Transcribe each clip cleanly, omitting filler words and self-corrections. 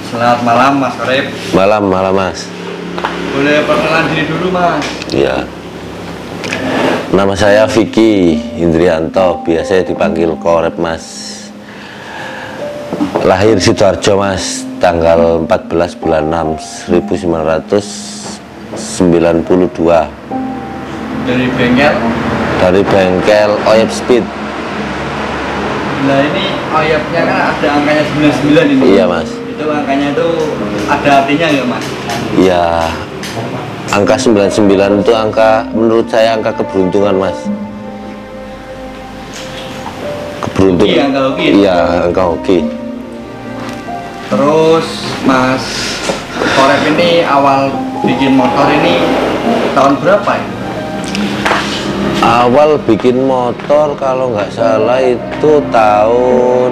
Selamat malam Mas Korep. Malam Mas. Boleh perkenalan diri dulu Mas? Iya. Nama saya Vicky Indrianto, biasa dipanggil Korep Mas. Lahir Sidoarjo Mas, tanggal 14 bulan 6 1992. Dari bengkel? Dari bengkel Oyep Speed. Nah ini Oyepnya kan ada angkanya 99 ini. Iya Mas. Itu angkanya itu ada artinya nggak Mas? Iya. Angka 99 itu angka, menurut saya angka keberuntungan Mas. Keberuntungan. Iya, angka hoki. Iya, angka hoki. Terus Mas Korep ini awal bikin motor ini tahun berapa ya? Awal bikin motor kalau nggak salah itu tahun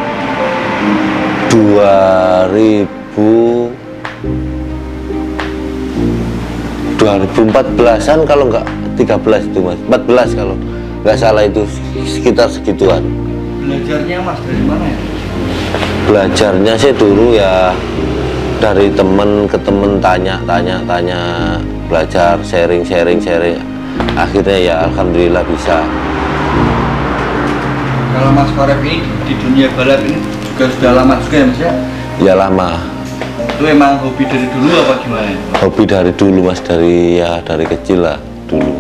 2014-an kalau nggak 13 itu Mas, 14 kalau nggak salah, itu sekitar segituan. Belajarnya Mas dari mana ya? Belajarnya sih dulu ya dari temen ke temen, tanya, belajar, sharing. Akhirnya ya alhamdulillah bisa. Kalau Mas Korep ini di dunia balap ini juga sudah lama juga ya Mas ya? Ya lama. Itu emang hobi dari dulu apa gimana? Hobi dari dulu Mas, dari kecil lah dulu.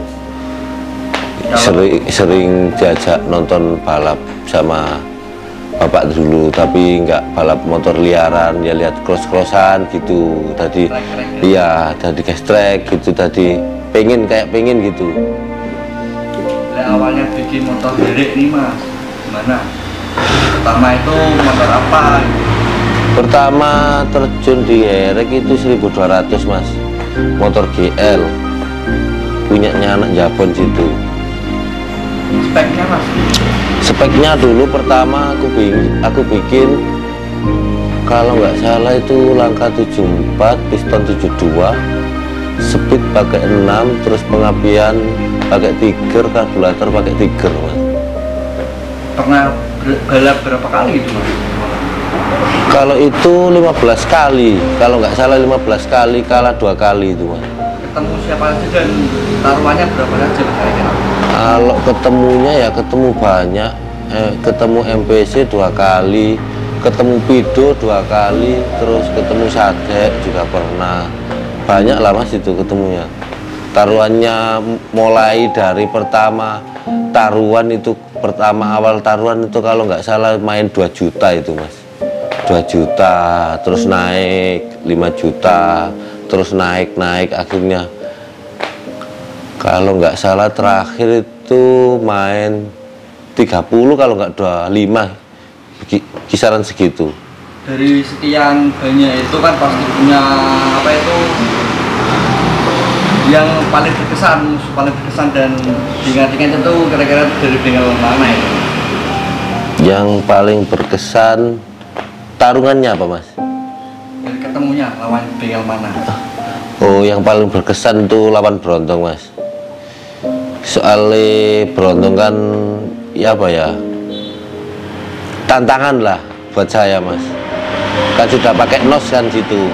Sering diajak nonton balap sama bapak dulu, tapi nggak balap motor liaran, ya lihat cross-crossan gitu. Tadi iya, tadi gas track gitu, tadi pengen gitu. Awalnya bikin motor derek nih Mas, gimana? Pertama itu motor apa? Pertama terjun di herek itu 1200 Mas, motor GL punyanya anak Jabon situ. Speknya Mas? Speknya dulu pertama aku bikin kalau nggak salah itu langkah 74, piston 72, speed pakai 6, terus pengapian pakai tiger, karburator pakai tiger Mas. Pernah balap berapa kali itu Mas? Kalau itu 15 kali, kalau nggak salah 15 kali, kalah 2 kali itu Mas. Ketemu siapa aja dan taruhannya berapa aja Mas kira-kira? Kalau ketemunya ya ketemu banyak, ketemu MPC 2 kali, ketemu Pido 2 kali, terus ketemu Sadek juga pernah. Banyak lah Mas itu ketemunya. Taruhannya mulai dari pertama taruhan itu, awal taruhan itu kalau nggak salah main 2 juta itu Mas. 2 juta, terus naik 5 juta, terus naik akhirnya kalau nggak salah terakhir itu main 30 kalau nggak 25, kisaran segitu. Dari sekian banyak itu kan pasti punya apa itu yang paling berkesan dan diingat-ingat itu kira-kira dari bengkel mana itu? Yang paling berkesan tarungannya apa Mas? Dari ketemunya lawan bengkel mana? Oh, yang paling berkesan itu lawan Brontong Mas. Soalnya Brontong kan ya apa ya, tantangan lah buat saya Mas. Kan sudah pakai nos kan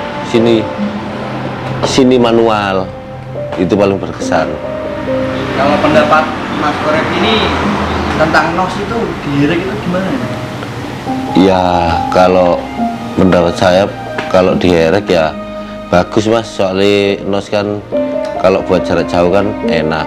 sini manual, itu paling berkesan. Kalau pendapat Mas Korep ini tentang nos itu diirik itu gimana? Ya kalau menurut saya kalau diherek ya bagus Mas, soalnya nos kan kalau buat jarak jauh kan enak.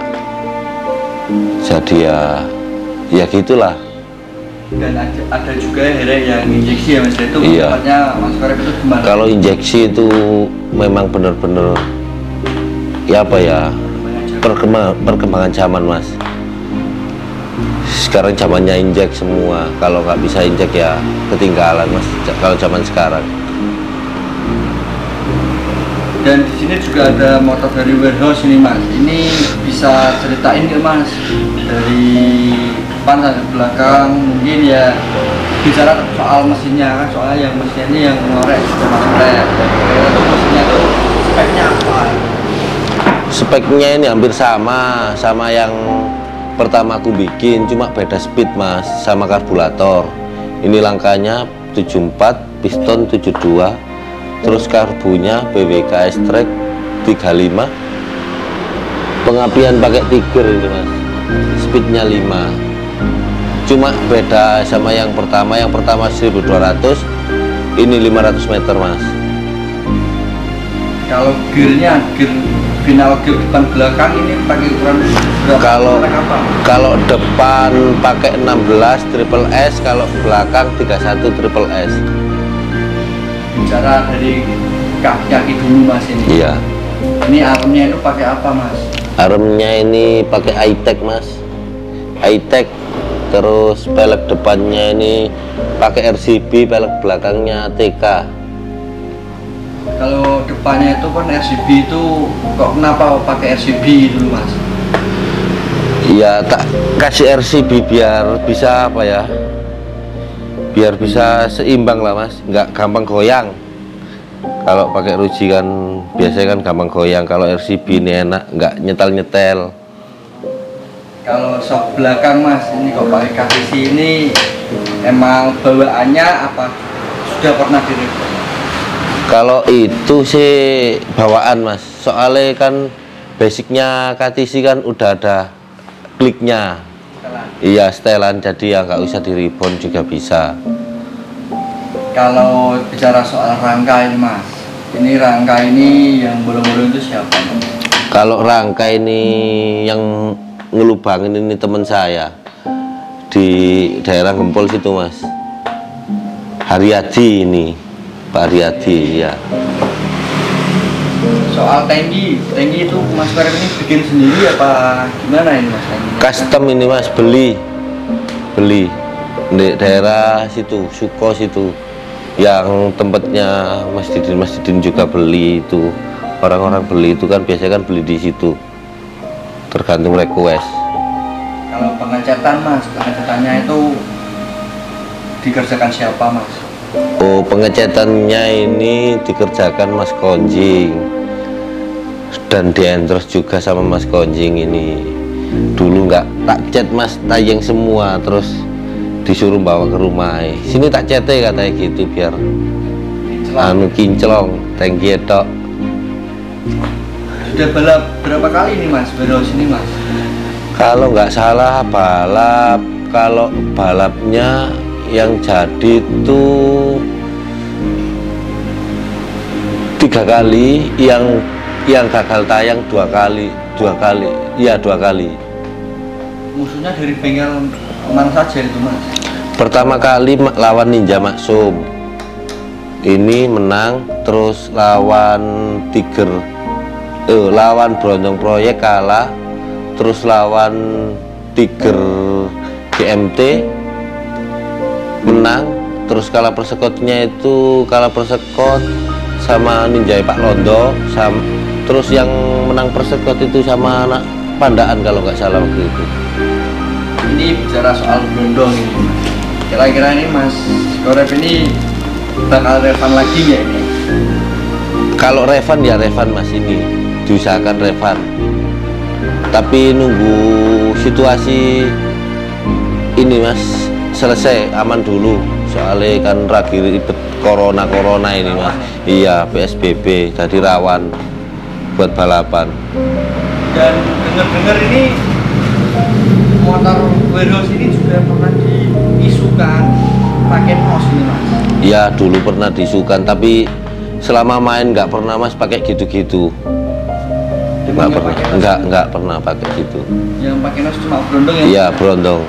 Jadi ya gitulah. Dan ada juga herek yang injeksi ya Mas, itu iya. Tempatnya Mas Korep itu gimana? Kalau injeksi itu memang bener-bener ya apa ya, perkembangan zaman Mas. Sekarang zamannya injek semua, kalau nggak bisa injek ya ketinggalan Mas kalau zaman sekarang. Dan di sini juga ada motor dari warehouse ini Mas. Ini bisa ceritain nggak Mas, dari depan sampai belakang, mungkin ya bicara soal mesinnya kan, soalnya yang mesinnya ini yang ngorek sudah Mas Korep. Itu mesinnya tuh speknya apa? Speknya ini hampir sama yang pertama aku bikin, cuma beda speed Mas sama karburator. Ini langkahnya 74, piston 72, terus karbunya BWK S-Track 35, pengapian pakai Tiger ini mas, speednya 5. Cuma beda sama yang pertama 1200, ini 500 meter mas. Kalau gearnya, final gear depan belakang ini pakai ukuran berapa? Kalau depan pakai 16 triple S, kalau belakang 31 triple S. Bicara dari kaki dulu mas ini. Iya. Ini armnya itu pakai apa mas? Armnya ini pakai iTech mas, iTech. Terus pelek depannya ini pakai RCB, pelek belakangnya TK. Kalau depannya itu kan RCB itu kok kenapa pakai RCB dulu mas? Iya, tak kasih RCB biar bisa apa ya? Biar bisa seimbang lah mas, nggak gampang goyang. Kalau pakai Ruji kan biasanya kan gampang goyang. Kalau RCB ini enak, nggak nyetel-nyetel. Kalau sok belakang mas, ini kok pakai KTC ini emang bawaannya apa sudah pernah direview? Kalau itu sih bawaan mas, soalnya kan basicnya KTC kan udah ada kliknya. Iya setelan, jadi ya nggak usah di reborn juga bisa. Kalau bicara soal rangka ini mas, ini rangka ini yang bolong-bolong itu siapa mas? Kalau rangka ini yang ngelubangin ini teman saya di daerah Gempol situ mas, Haryadi ini, Pak Haryadi ya. Soal tangki itu mas Farel ini bikin sendiri apa gimana ini mas? Custom ini mas, beli di daerah situ, Suko situ, yang tempatnya Mas Didin juga beli itu. Orang-orang beli itu kan biasanya kan beli di situ, tergantung request. Kalau pengecetan mas, pengecatannya itu dikerjakan siapa mas? Oh, pengecatannya ini dikerjakan Mas Konjing dan diendorse juga sama Mas Konjing ini. Dulu nggak tak cat mas, tayang semua, terus disuruh bawa ke rumah. Sini tak cete katanya gitu biar anu kinclong, thank you tok. Sudah balap berapa kali nih mas baru sini mas? Kalau nggak salah balap, kalau balapnya yang jadi itu 3 kali, yang gagal tayang 2 kali, iya 2 kali. Musuhnya dari bengkel mana saja itu mas? Pertama kali lawan Ninja Maksum, ini menang, terus lawan lawan Brondong Proyek kalah, terus lawan Tiger GMT menang, terus kalah persekotnya itu kalah persekot sama Ninja Pak Londo, terus yang menang persekot itu sama anak Pandaan kalau nggak salah waktu itu. Ini bicara soal Brondong ini mas, kira-kira ini mas Korep ini bakal revan lagi ya ini? Kalau revan ya revan mas, ini diusahakan revan, tapi nunggu situasi ini mas selesai aman dulu, soalnya kan lagi ribet corona ini mas. Iya, PSBB jadi rawan buat balapan. Dan dengar-dengar ini motor warehouse ini juga pernah diisukan pakai nos ini mas? Iya dulu pernah diisukan, tapi selama main nggak pernah mas pakai gitu-gitu. Nggak pernah pakai gitu. Yang pakai nos cuma Brondong ya? Iya Brondong.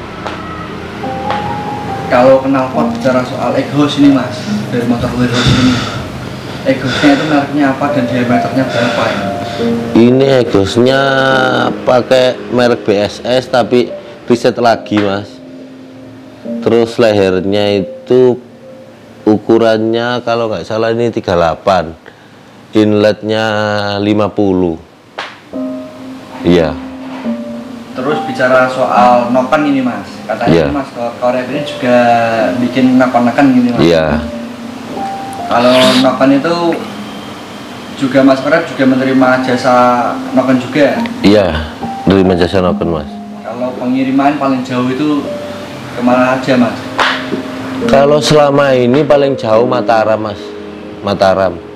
Kalau knalpot bicara soal exhaust ini mas, dari motor warehouse ini, exhaustnya itu mereknya apa dan diameternya berapa ya? Ini exhaustnya pakai merek BSS tapi riset lagi mas. Terus lehernya itu ukurannya kalau nggak salah ini 38, inletnya 50. Iya. Terus bicara soal noken ini mas, katanya mas Korep ini juga bikin noken-noken gini mas? Iya. Kalau noken itu juga mas Korep juga menerima jasa noken juga? Iya, menerima jasa noken mas. Kalau pengiriman paling jauh itu kemana aja mas? Kalau selama ini paling jauh Mataram mas, Mataram.